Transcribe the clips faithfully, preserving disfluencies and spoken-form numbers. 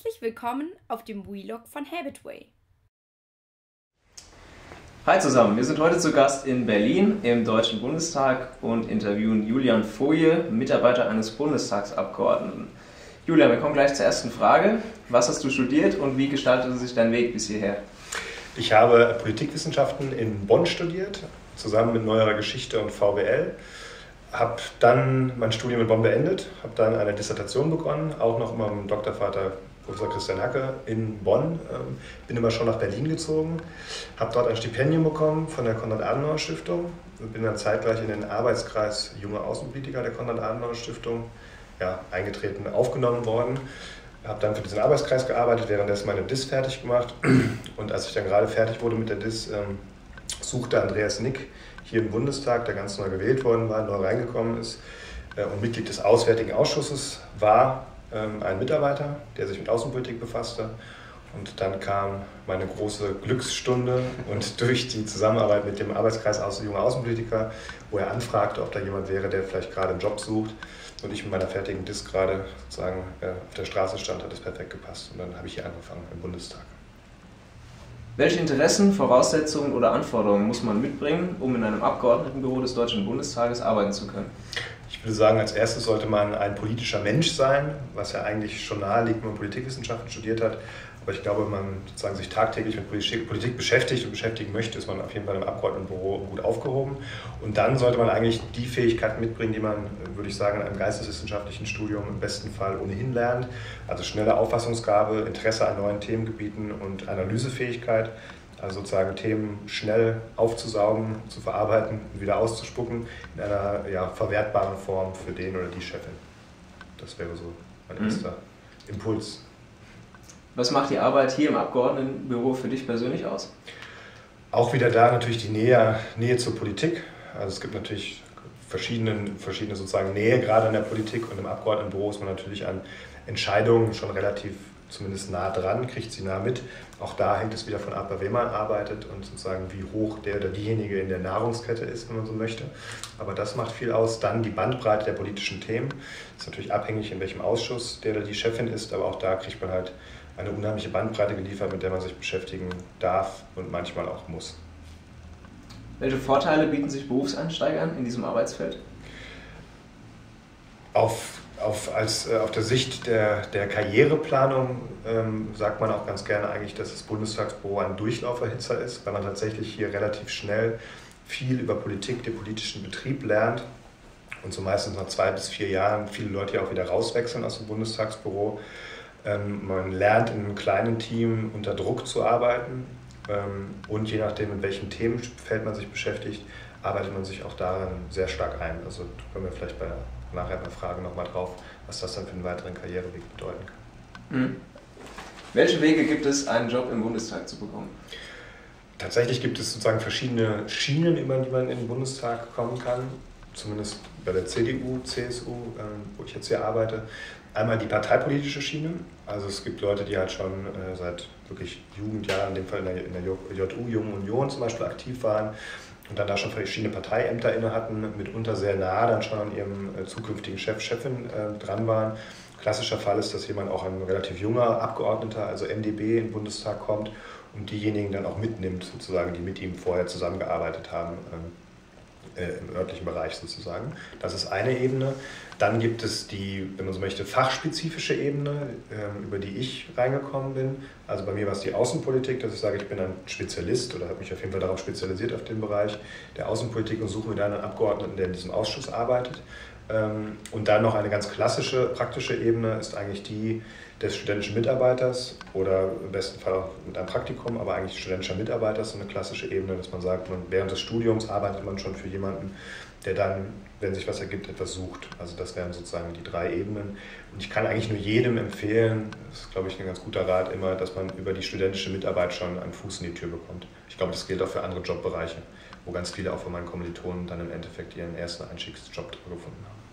Herzlich willkommen auf dem Vlog von Habitway. Hi zusammen, wir sind heute zu Gast in Berlin im Deutschen Bundestag und interviewen Julian Foje, Mitarbeiter eines Bundestagsabgeordneten. Julian, wir kommen gleich zur ersten Frage. Was hast du studiert und wie gestaltete sich dein Weg bis hierher? Ich habe Politikwissenschaften in Bonn studiert, zusammen mit Neuerer Geschichte und V W L. Habe dann mein Studium in Bonn beendet, habe dann eine Dissertation begonnen, auch noch mit meinem Doktorvater Professor Christian Hacke in Bonn. Bin immer schon nach Berlin gezogen, habe dort ein Stipendium bekommen von der Konrad-Adenauer-Stiftung und bin dann zeitgleich in den Arbeitskreis Junge Außenpolitiker der Konrad-Adenauer-Stiftung ja, eingetreten, aufgenommen worden. Habe dann für diesen Arbeitskreis gearbeitet, währenddessen meine Dis fertig gemacht. Und als ich dann gerade fertig wurde mit der Dis, ähm, suchte Andreas Nick hier im Bundestag, der ganz neu gewählt worden war, neu reingekommen ist äh, und Mitglied des Auswärtigen Ausschusses war, ähm, ein Mitarbeiter, der sich mit Außenpolitik befasste. Und dann kam meine große Glücksstunde und durch die Zusammenarbeit mit dem Arbeitskreis Außen, Junge Außenpolitiker, wo er anfragte, ob da jemand wäre, der vielleicht gerade einen Job sucht, und ich mit meiner fertigen Dis gerade sozusagen äh, auf der Straße stand, hat es perfekt gepasst. Und dann habe ich hier angefangen im Bundestag. Welche Interessen, Voraussetzungen oder Anforderungen muss man mitbringen, um in einem Abgeordnetenbüro des Deutschen Bundestages arbeiten zu können? Ich würde sagen, als erstes sollte man ein politischer Mensch sein, was ja eigentlich schon nahe liegt, wenn man Politikwissenschaften studiert hat. Aber ich glaube, wenn man sozusagen sich tagtäglich mit Politik beschäftigt und beschäftigen möchte, ist man auf jeden Fall im Abgeordnetenbüro gut aufgehoben. Und dann sollte man eigentlich die Fähigkeiten mitbringen, die man, würde ich sagen, in einem geisteswissenschaftlichen Studium im besten Fall ohnehin lernt. Also schnelle Auffassungsgabe, Interesse an neuen Themengebieten und Analysefähigkeit. Also sozusagen Themen schnell aufzusaugen, zu verarbeiten und wieder auszuspucken in einer ja, verwertbaren Form für den oder die Chefin. Das wäre so mein erster mhm. Impuls. Was macht die Arbeit hier im Abgeordnetenbüro für dich persönlich aus? Auch wieder da natürlich die Nähe, Nähe zur Politik. Also es gibt natürlich verschiedene, verschiedene sozusagen Nähe gerade in der Politik, und im Abgeordnetenbüro ist man natürlich an Entscheidungen schon relativ zumindest nah dran, kriegt sie nah mit. Auch da hängt es wieder von ab, bei wem man arbeitet und sozusagen wie hoch der oder diejenige in der Nahrungskette ist, wenn man so möchte. Aber das macht viel aus. Dann die Bandbreite der politischen Themen. Das ist natürlich abhängig, in welchem Ausschuss der oder die Chefin ist, aber auch da kriegt man halt eine unheimliche Bandbreite geliefert, mit der man sich beschäftigen darf und manchmal auch muss. Welche Vorteile bieten sich Berufseinsteigern in diesem Arbeitsfeld? Auf, auf, als, äh, auf der Sicht der, der Karriereplanung ähm, sagt man auch ganz gerne eigentlich, dass das Bundestagsbüro ein Durchlauferhitzer ist, weil man tatsächlich hier relativ schnell viel über Politik, den politischen Betrieb lernt und so meistens nach zwei bis vier Jahren viele Leute ja auch wieder rauswechseln aus dem Bundestagsbüro. Ähm, man lernt in einem kleinen Team unter Druck zu arbeiten ähm, und je nachdem, in welchem Themenfeld man sich beschäftigt, arbeitet man sich auch daran sehr stark ein. Also können wir vielleicht bei nachher bei Fragen nochmal drauf, was das dann für einen weiteren Karriereweg bedeuten kann. Mhm. Welche Wege gibt es, einen Job im Bundestag zu bekommen? Tatsächlich gibt es sozusagen verschiedene Schienen, über die man in den Bundestag kommen kann. Zumindest bei der C D U, C S U, ähm, wo ich jetzt hier arbeite. Einmal die parteipolitische Schiene. Also es gibt Leute, die halt schon äh, seit wirklich Jugendjahren, in dem Fall in der, in der J U, Jungen Union zum Beispiel, aktiv waren und dann da schon verschiedene Parteiämter inne hatten, mitunter sehr nah dann schon an ihrem äh, zukünftigen Chef, Chefin äh, dran waren. Klassischer Fall ist, dass jemand auch ein relativ junger Abgeordneter, also M D B, in den Bundestag kommt und diejenigen dann auch mitnimmt, sozusagen, die mit ihm vorher zusammengearbeitet haben. Ähm, im örtlichen Bereich sozusagen. Das ist eine Ebene. Dann gibt es die, wenn man so möchte, fachspezifische Ebene, über die ich reingekommen bin. Also bei mir war es die Außenpolitik, dass ich sage, ich bin ein Spezialist oder habe mich auf jeden Fall darauf spezialisiert, auf den Bereich der Außenpolitik, und suche mir dann einen Abgeordneten, der in diesem Ausschuss arbeitet. Und dann noch eine ganz klassische, praktische Ebene ist eigentlich die des studentischen Mitarbeiters oder im besten Fall auch mit einem Praktikum, aber eigentlich studentischer Mitarbeiter ist so eine klassische Ebene, dass man sagt, man, während des Studiums arbeitet man schon für jemanden, der dann, wenn sich was ergibt, etwas sucht. Also das wären sozusagen die drei Ebenen. Und ich kann eigentlich nur jedem empfehlen, das ist, glaube ich, ein ganz guter Rat immer, dass man über die studentische Mitarbeit schon einen Fuß in die Tür bekommt. Ich glaube, das gilt auch für andere Jobbereiche, wo ganz viele auch von meinen Kommilitonen dann im Endeffekt ihren ersten Einstiegsjob gefunden haben.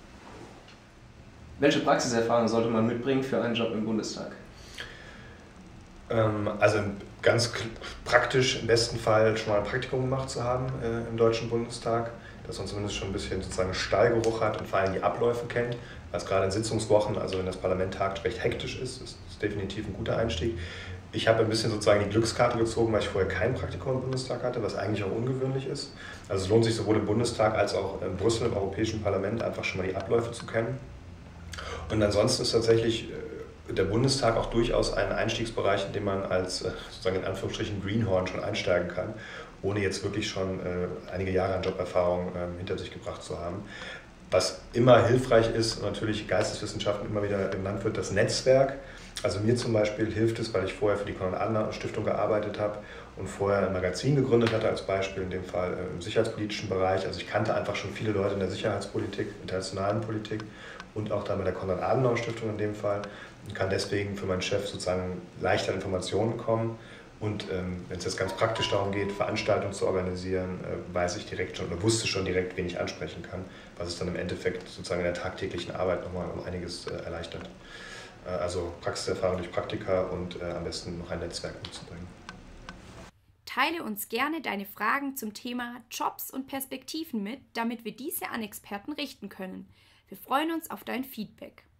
Welche Praxiserfahrung sollte man mitbringen für einen Job im Bundestag? Ähm, also ganz praktisch im besten Fall schon mal ein Praktikum gemacht zu haben äh, im Deutschen Bundestag, dass man zumindest schon ein bisschen sozusagen Stallgeruch hat und vor allem die Abläufe kennt. was gerade in Sitzungswochen, also wenn das Parlament tagt, recht hektisch ist. Das ist definitiv ein guter Einstieg. Ich habe ein bisschen sozusagen die Glückskarte gezogen, weil ich vorher kein Praktikum im Bundestag hatte, was eigentlich auch ungewöhnlich ist. Also es lohnt sich sowohl im Bundestag als auch in Brüssel im Europäischen Parlament einfach schon mal die Abläufe zu kennen. Und ansonsten ist tatsächlich der Bundestag auch durchaus ein Einstiegsbereich, in dem man als sozusagen in Anführungsstrichen Greenhorn schon einsteigen kann, ohne jetzt wirklich schon äh, einige Jahre an Joberfahrung äh, hinter sich gebracht zu haben. Was immer hilfreich ist, natürlich Geisteswissenschaften immer wieder genannt wird, das Netzwerk. Also mir zum Beispiel hilft es, weil ich vorher für die Konrad-Adenauer-Stiftung gearbeitet habe und vorher ein Magazin gegründet hatte, als Beispiel in dem Fall im sicherheitspolitischen Bereich. Also ich kannte einfach schon viele Leute in der Sicherheitspolitik, internationalen Politik und auch dann bei der Konrad-Adenauer-Stiftung in dem Fall und kann deswegen für meinen Chef sozusagen leichter Informationen bekommen. Und ähm, wenn es jetzt ganz praktisch darum geht, Veranstaltungen zu organisieren, äh, weiß ich direkt schon oder wusste schon direkt, wen ich ansprechen kann, was es dann im Endeffekt sozusagen in der tagtäglichen Arbeit nochmal um einiges äh, erleichtert. Äh, also Praxiserfahrung durch Praktika und äh, am besten noch ein Netzwerk mitzubringen. Teile uns gerne deine Fragen zum Thema Jobs und Perspektiven mit, damit wir diese an Experten richten können. Wir freuen uns auf dein Feedback.